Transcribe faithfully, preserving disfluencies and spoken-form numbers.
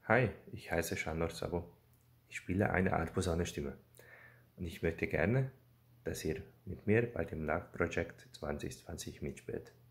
Hi, ich heiße Shanor Sabo. Ich spiele eine Art Posaunenstimme und ich möchte gerne, dass ihr mit mir bei dem Nachtprojekt zwanzig zwanzig mitspielt.